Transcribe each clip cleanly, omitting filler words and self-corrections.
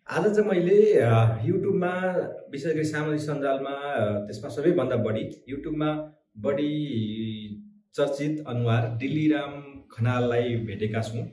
आज चाहिँ मैले युट्युबमा विशेष गरी सामाजिक सञ्जालमा त्यसमा सबैभन्दा बढी युट्युबमा बढी चर्चित अनुहार डिल्लीराम खनाललाई भेटेका छौँ।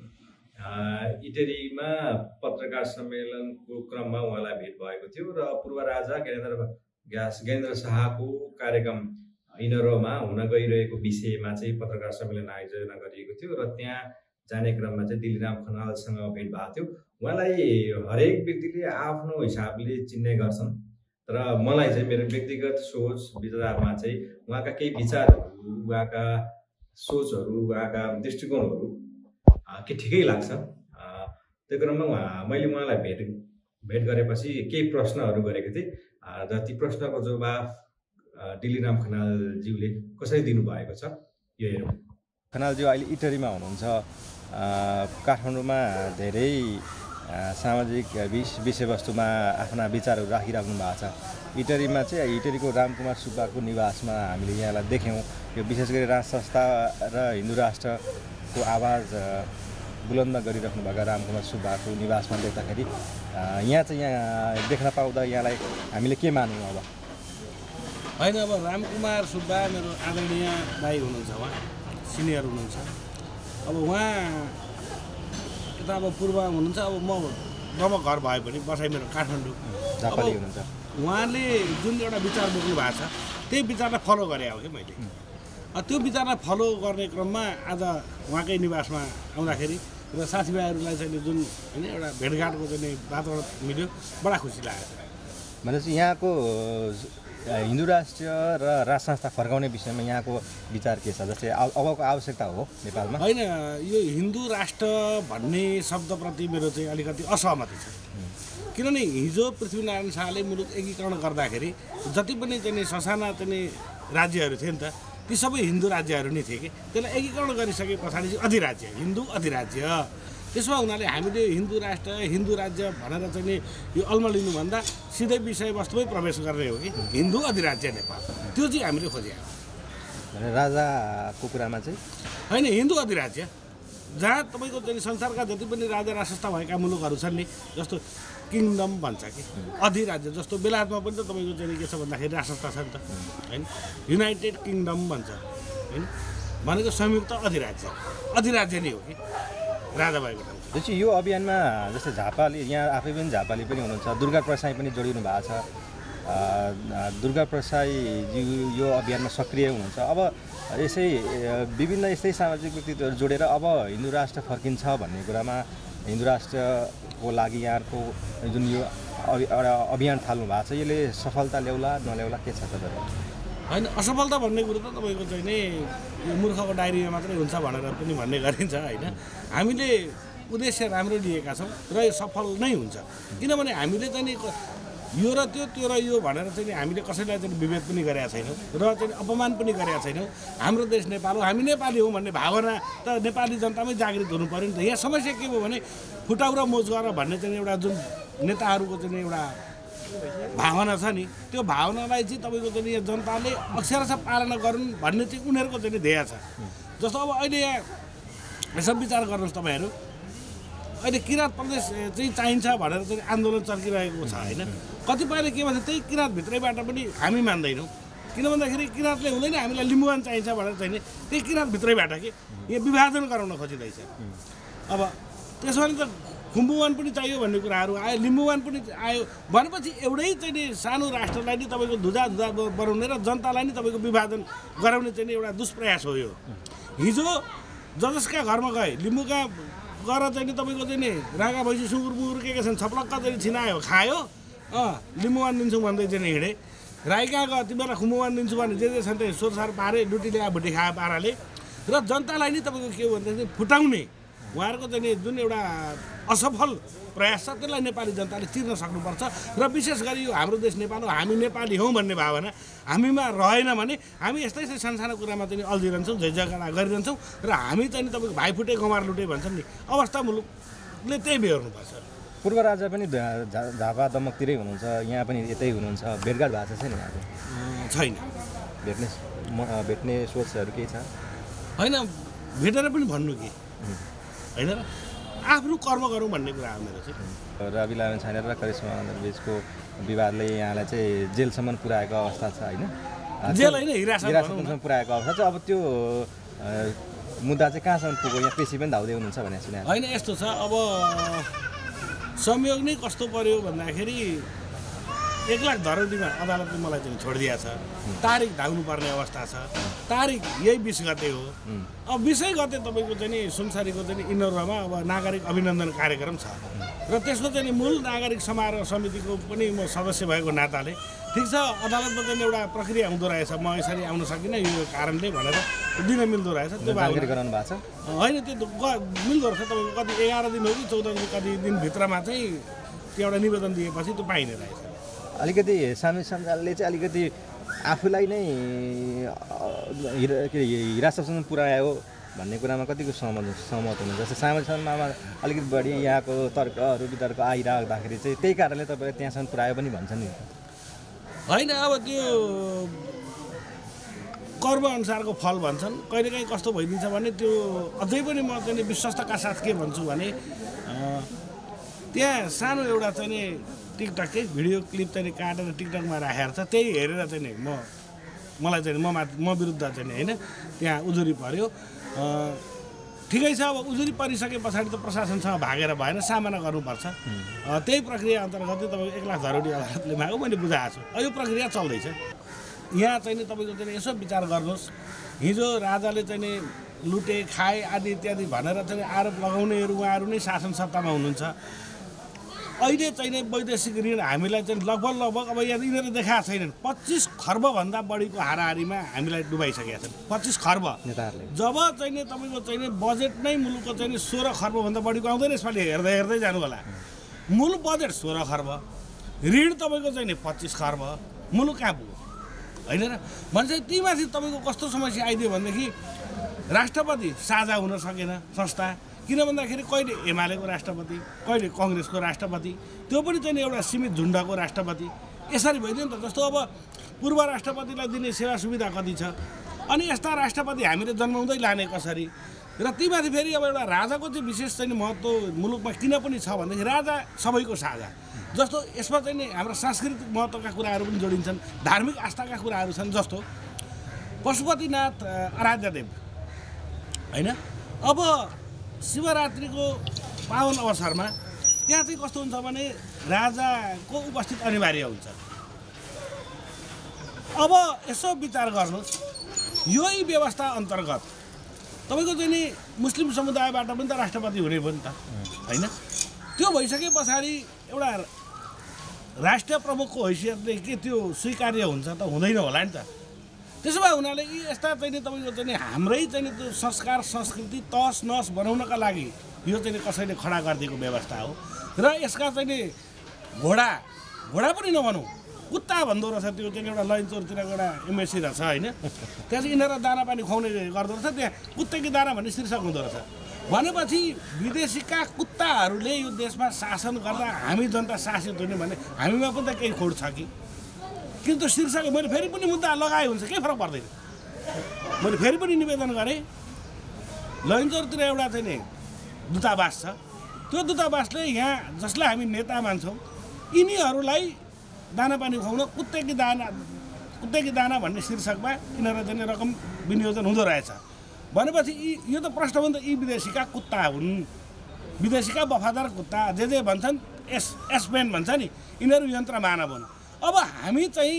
इटरीमा पत्रकार सम्मेलनको क्रममा उहाँलाई भेट भएको थियो र पूर्व राजा ज्ञानेन्द्र शाहको कार्यक्रम इनरोमा हुन गइरहेको विषयमा चाहिँ पत्रकार सम्मेलन आयोजना गरिएको थियो र त्यहाँ जाने क्रममा चाहिँ डिल्लीराम खनालसँग भेट भएको थियो। उहाँलाई हरेक व्यक्तिले आफ्नो हिसाबले चिन्ने गर्छन्, तर मलाई चाहिँ मेरो व्यक्तिगत सोच विचारमा चाहिँ उहाँका केही विचारहरू, उहाँका सोचहरू, उहाँका दृष्टिकोणहरू के ठिकै लाग्छ। त्यो क्रममा मैले उहाँलाई भेट गरेपछि केही प्रश्नहरू गरेको थिएँ र ती प्रश्नको जवाफ डिल्लीराम खनालज्यूले कसरी दिनुभएको छ यो हेरौँ। खनालज्यू अहिले इटरीमा हुनुहुन्छ। काठमाडौँमा धेरै सामाजिक विषयवस्तुमा आफ्ना विचारहरू राखिराख्नु भएको छ। इटरीमा चाहिँ इटरीको रामकुमार सुब्बाको निवासमा हामीले यहाँलाई देख्यौँ। यो विशेष गरी राज संस्था र हिन्दू राष्ट्रको आवाज बुलन्द गरिराख्नु भएका रामकुमार सुब्बाको निवासमा देख्दाखेरि यहाँ चाहिँ यहाँ देख्न पाउँदा यहाँलाई हामीले के मानौँ? अब होइन, अब रामकुमार सुब्बा मेरो आदरणीय दाइ हुनुहुन्छ, उहाँ सिनियर हुनुहुन्छ। अब उहाँ यता अब पूर्व हुनुहुन्छ। अब म जब घर भए पनि बसाइ मेरो काठमाडौँ झापाली हुनुहुन्छ। उहाँले जुन एउटा विचार बोक्नु भएको छ त्यही विचारलाई फलो गरे हो कि मैले। त्यो विचारलाई फलो गर्ने क्रममा आज उहाँकै निवासमा आउँदाखेरि र साथीभाइहरूलाई चाहिँ जुन होइन एउटा भेटघाटको चाहिँ वातावरण मिल्यो, बडा खुसी लागेको छ। भनेपछि यहाँको हिन्दू राष्ट्र र राज संस्था फर्काउने विषयमा यहाँको विचार के छ? जस्तै अबको आवश्यकता हो नेपालमा? होइन, यो हिन्दू राष्ट्र भन्ने शब्दप्रति मेरो चाहिँ अलिकति असहमति छ। किनभने हिजो पृथ्वीनारायण शाहले मुलुक एकीकरण गर्दाखेरि जति पनि चाहिँ ससाना चाहिँ राज्यहरू थिए नि त, ती सबै हिन्दू राज्यहरू नै थिए कि। त्यसलाई एकीकरण गरिसके पछाडि चाहिँ अधिराज्य, हिन्दू अधिराज्य। त्यसमा हुनाले हामीले हिन्दू राष्ट्र हिन्दू राज्य भनेर चाहिँ यो अल्मलिनुभन्दा सिधै विषयवस्तुमै प्रवेश गर्ने हो कि हिन्दू अधिराज्य नेपाल, त्यो चाहिँ हामीले खोजेको। राजाको कुरामा चाहिँ होइन, हिन्दू अधिराज्य जहाँ तपाईँको चाहिँ संसारका जति पनि राजा राजसंस्था भएका मुलुकहरू छन् नि, जस्तो किङडम भन्छ कि अधिराज्य, जस्तो बेलायतमा पनि त तपाईँको चाहिँ के छ भन्दाखेरि राजसंस्था छ नि त, होइन, युनाइटेड किङडम भन्छ, होइन, भनेको संयुक्त अधिराज्य, अधिराज्य नै हो कि राजा भएको ठाउँ। जस्तै यो अभियानमा जस्तै झापाली, यहाँ आफै पनि झापाली पनि हुनुहुन्छ, दुर्गा प्रसाई पनि जोडिनु भएको छ। दुर्गा प्रसाईज्यू यो अभियानमा सक्रिय हुनुहुन्छ। अब यसै विभिन्न यस्तै सामाजिक व्यक्तित्वहरू जोडेर अब हिन्दू राष्ट्र फर्किन्छ भन्ने कुरामा हिन्दू राष्ट्रको लागि यहाँको जुन यो अभियान थाल्नु भएको छ, यसले सफलता ल्याउला नल्याउला के छ तपाईँको? होइन, असफलता भन्ने कुरो त तपाईँको चाहिँ नि यो मूर्खको डायरीमा मात्रै हुन्छ भनेर पनि भन्ने गरिन्छ, होइन। हामीले उद्देश्य राम्रो लिएका छौँ र यो सफल नै हुन्छ। किनभने हामीले चाहिँ नि यो र त्यो र यो भनेर चाहिँ हामीले कसैलाई चाहिँ विभेद पनि गरेका छैनौँ र चाहिँ अपमान पनि गरेका छैनौँ। हाम्रो देश नेपाल हो, हामी नेपाली हौँ भन्ने भावना त नेपाली जनतामै जागृत हुनु पऱ्यो नि त। यहाँ समस्या के भयो भने फुटाउ र मोज गर भन्ने चाहिँ एउटा जुन नेताहरूको चाहिँ एउटा भावना छ नि, त्यो भावनालाई चाहिँ तपाईँको चाहिँ यहाँ जनताले अक्षरशः पालना गरून् भन्ने चाहिँ उनीहरूको चाहिँ ध्येय छ। जस्तो अब अहिले यहाँ यसो विचार गर्नुहोस् तपाईँहरू, अहिले किराँत प्रदेश चाहिँ चाहिन्छ भनेर चाहिँ आन्दोलन चर्किरहेको छ, होइन। कतिपयले के भन्छ त्यही किराँतभित्रैबाट पनि हामी मान्दैनौँ। किन भन्दाखेरि किराँतले हुँदैन, हामीलाई लिम्बुवान चाहिन्छ भनेर चाहिँ त्यही किराँतभित्रैबाट कि यहाँ विभाजन गराउन खोजिँदैछ। अब त्यसो भने त खुम्बुवान पनि चाहियो भन्ने कुराहरू आयो, लिम्बुवान पनि आयो भनेपछि एउटै चाहिँ नि सानो राष्ट्रलाई नि तपाईँको धुजा बनाउने र जनतालाई नि तपाईँको विभाजन गराउने चाहिँ एउटा दुष्प्रयास हो यो। हिजो जसका घरमा गए लिम्बुका गएर चाहिँ नि तपाईँको चाहिँ नि रागा भैँसी सुँगुर बुँगुर के छन् छप्लक्क चाहिँ छिनायो खायो, लिम्बुवान दिन्छु भन्दै चाहिँ हिँडे। राई कहाँ गयो तिमीहरूलाई खुम्बुवान दिन्छु भने जे छन् त्यही सोरसार पारे लुटी ल्याए भुटी खाए पाराले र जनतालाई नि तपाईँको के हो भन्दाखेरि फुटाउने उहाँहरूको चाहिँ नि जुन एउटा असफल प्रयास छ त्यसलाई नेपाली जनताले चिर्न सक्नुपर्छ। र विशेष गरी यो हाम्रो देश नेपाल हो, हामी नेपाली हौँ भन्ने भावना हामीमा रहेन भने हामी यस्तै सानसानो कुरामा चाहिँ अल्झिरहन्छौँ, झैझगडा गरिरहन्छौँ र हामी चाहिँ नि तपाईँको भाइ फुटे गमार लुटे भन्छन् नि अवस्था मुलुकले त्यही बेहोर्नुपर्छ। पूर्व राजा पनि झापा दमकतिरै हुनुहुन्छ, यहाँ पनि यतै हुनुहुन्छ, भेटघाट भएको छैन यहाँको? छैन। भेट्ने सोचहरू केही छ? होइन, भेटेर पनि भन्नु कि होइन र आफ्नो कर्म गरौँ भन्ने कुरा हो मेरो चाहिँ। रवि लामी छाने र करिश्मा बिचको विवादले यहाँलाई चाहिँ जेलसम्म पुर्याएको अवस्था छ होइन? जेल होइन, हिरासतसम्म पुर्याएको अवस्था छ। अब त्यो मुद्दा चाहिँ कहाँसम्म पुग्यो? यहाँ पेसी पनि धाउँदै हुनुहुन्छ भने सुने होइन। यस्तो छ, अब संयोग नै कस्तो पर्यो भन्दाखेरि 1 लाख धरौटीमा अदालतले मलाई चाहिँ छोडिदिएको छ। तारिक धाउनुपर्ने अवस्था छ। तारिक यही 20 गते हो। अब 20 गते तपाईँको चाहिँ नि सुनसरीको चाहिँ इनोरमा अब नागरिक अभिनन्दन कार्यक्रम छ र त्यसको चाहिँ मूल नागरिक समारोह समितिको पनि म सदस्य भएको नाताले ठिक छ, अदालतमा चाहिँ एउटा प्रक्रिया हुँदो रहेछ, म यसरी आउन सकिनँ यो कारणले भनेर दिन मिल्दो रहेछ। त्यो जानकारी गराउनु भएको छ? होइन, त्यो मिल्दो रहेछ। तपाईँको कति 11 दिन हो कि 14 दिन कति दिनभित्रमा चाहिँ त्यो एउटा निवेदन दिएपछि त्यो पाइने रहेछ। अलिकति सामी सञ्जालले चाहिँ अलिकति आफूलाई नै हिरासतसम्म पुर्यायो भन्ने कुरामा कतिको सहमत हुनुहुन्छ? जस्तै सामाजिक सञ्जालमा अलिकति बढी यहाँको तर्कहरू वितर्क आइराख्दाखेरि चाहिँ त्यही कारणले तपाईँले त्यहाँसम्म पुर्यायो पनि भन्छन् नि? होइन, अब त्यो कर्मअनुसारको फल भन्छन्। कहिलेकाहीँ कस्तो भइदिन्छ भने त्यो अझै पनि म चाहिँ विश्वस्तका साथ के भन्छु भने त्यहाँ सानो एउटा चाहिँ नि टिकटकै भिडियो क्लिप चाहिँ काटेर टिकटकमा राखेर छ, त्यही हेरेर चाहिँ नि मलाई चाहिँ म विरुद्ध चाहिँ नि होइन त्यहाँ उजुरी पर्यो। ठिकै छ, अब उजुरी परिसके पछाडि त प्रशासनसँग भागेर भएन, सामना गर्नुपर्छ। त्यही प्रक्रिया अन्तर्गत तपाईँको 1 लाख धरौटी अदालतले मागो मैले बुझाएको छु। यो प्रक्रिया चल्दैछ। यहाँ चाहिँ नि तपाईँको चाहिँ यसो विचार गर्नुहोस्, हिजो राजाले चाहिँ नि लुटे खाए आदि इत्यादि भनेर चाहिँ आरोप लगाउनेहरू उहाँहरू नै शासन सत्तामा हुनुहुन्छ। अहिले चाहिँ नि वैदेशिक ऋण हामीलाई चाहिँ लगभग अब यहाँ यिनीहरूले देखाएको छैनन् 25 खर्बभन्दा बढीको हाराहारीमा हामीलाई डुबाइसकेका छन्। 25 खर्ब जब चाहिँ नि तपाईँको चाहिँ नि बजेट नै मुलुकको चाहिँ नि 16 खर्बभन्दा बढीको आउँदैन। यसपालि हेर्दै हेर्दै जानु होला, मूल बजेट 16 खर्ब, ऋण तपाईँको चाहिँ नि 25 खर्ब, मुलुक कहाँ पुग्यो होइन र? भन्छ तीमाथि तपाईँको कस्तो समस्या आइदियो भनेदेखि राष्ट्रपति साझा हुन सकेन संस्था। किन भन्दाखेरि कहिले एमालेको राष्ट्रपति, कहिले कङ्ग्रेसको राष्ट्रपति, त्यो पनि चाहिँ एउटा सीमित झुन्डको राष्ट्रपति। यसरी भइदियो नि त। जस्तो अब पूर्व राष्ट्रपतिलाई दिने सेवा सुविधा कति छ, अनि यस्ता राष्ट्रपति हामीले जन्माउँदै लाने कसरी? र तीमाथि फेरि अब एउटा राजाको चाहिँ विशेष चाहिँ महत्त्व मुलुकमा किन पनि छ भनेदेखि राजा सबैको साझा। जस्तो यसमा चाहिँ नि हाम्रो सांस्कृतिक महत्त्वका कुराहरू पनि जोडिन्छन्, धार्मिक आस्थाका कुराहरू छन्। जस्तो पशुपतिनाथ आराध्यदेव होइन, अब शिवरात्रिको पावन अवसरमा त्यहाँ चाहिँ कस्तो हुन्छ भने राजाको उपस्थित अनिवार्य हुन्छ। अब यसो विचार गर्नुहोस्, यही व्यवस्था अन्तर्गत तपाईँको चाहिँ नि मुस्लिम समुदायबाट पनि त राष्ट्रपति हुने भयो नि त होइन? त्यो भइसके पछाडि एउटा राष्ट्रिय प्रमुखको हैसियतले के त्यो स्वीकार्य हुन्छ त? हुँदैन होला नि त। त्यसो भए हुनाले यी यस्ता चाहिँ नि तपाईँको चाहिँ नि हाम्रै चाहिँ नि त्यो संस्कार संस्कृति तस नस बनाउनका लागि यो चाहिँ नि कसैले खडा गरिदिएको व्यवस्था हो। र यसका चाहिँ नि घोडा पनि नभनौँ, कुत्ता भन्दो रहेछ। त्यो चाहिँ एउटा लैनचौरतिरको एउटा एमएससी रहेछ होइन, त्यहाँ चाहिँ यिनीहरू दाना पानी खुवाउने गर्दो रहेछ। त्यहाँ कुत्तेकी दाना भन्ने शीर्षक हुँदो रहेछ। भनेपछि विदेशीका कुत्ताहरूले यो देशमा शासन गर्दा हामी जनता शासित हुने भने हामीमा पनि त केही खोड छ कि? किन्तु शीर्षक मैले फेरि पनि मुद्दा लगाए हुन्छ, केही फरक पर्दैन। मैले फेरि पनि निवेदन गरेँ, लैनचौरतिर एउटा चाहिँ नि दूतावास छ। त्यो दूतावासले यहाँ जसलाई हामी नेता मान्छौँ यिनीहरूलाई दाना पानी खुवाउन कुत्तेकी दाना भन्ने शीर्षकमा यिनीहरू चाहिँ रकम विनियोजन हुँदो रहेछ। भनेपछि यो त प्रश्न हो नि त, यी विदेशीका कुत्ता हुन्, विदेशीका वफादार कुत्ता जे भन्छन् एसपेन भन्छ नि, यिनीहरू यन्त्र मानव हुन्। अब हामी चाहिँ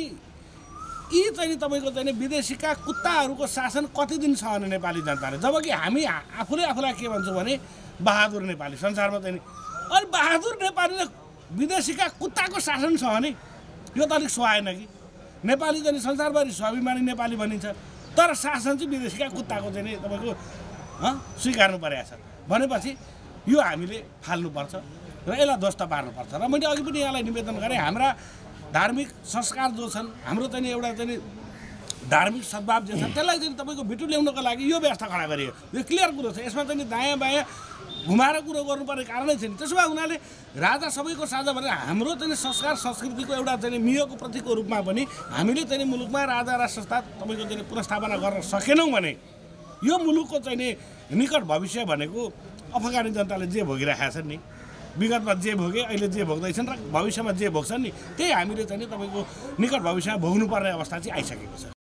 यी चाहिँ तपाईँको चाहिँ विदेशीका कुत्ताहरूको शासन कति दिन सहने नेपाली जनताले? जबकि हामी आफूलाई के भन्छौँ भने बहादुर नेपाली संसारमा चाहिँ नि। अनि बहादुर नेपालीले विदेशीका कुत्ताको शासन सहने, यो त अलिक सुहाएन कि? नेपाली चाहिँ संसारभरि स्वाभिमानी नेपाली भनिन्छ, तर शासन चाहिँ विदेशीका कुत्ताको चाहिँ नि तपाईँको स्वीकार्नु परेको छ। भनेपछि यो हामीले फाल्नुपर्छ र यसलाई ध्वस्त पार्नुपर्छ। र मैले अघि पनि यहाँलाई निवेदन गरेँ, हाम्रा धार्मिक संस्कार जो छन्, हाम्रो चाहिँ एउटा चाहिँ धार्मिक सद्भाव जो छ, त्यसलाई चाहिँ तपाईँको भिटु ल्याउनको लागि यो व्यवस्था खडा गरियो। यो क्लियर कुरो छ। यसमा चाहिँ दायाँ बायाँ घुमाएर कुरो गर्नुपर्ने कारणै छैन। त्यसो भए हुनाले राजा सबैको साझा भनेर हाम्रो चाहिँ संस्कार संस्कृतिको एउटा चाहिँ मियोको प्रतीकको रूपमा पनि हामीले चाहिँ मुलुकमा राजा राष्ट्र संस्था तपाईँको चाहिँ पुनर्स्थापना गर्न सकेनौँ भने यो मुलुकको चाहिँ निकट भविष्य भनेको अफगानी जनताले जे भोगिरहेका छन् नि विगतमा जे भोगे अहिले जे भोग्दैछन् र भविष्यमा जे भोग्छन् नि त्यही हामीले चाहिँ नि तपाईँको निकट भविष्यमा भोग्नुपर्ने अवस्था चाहिँ आइसकेको छ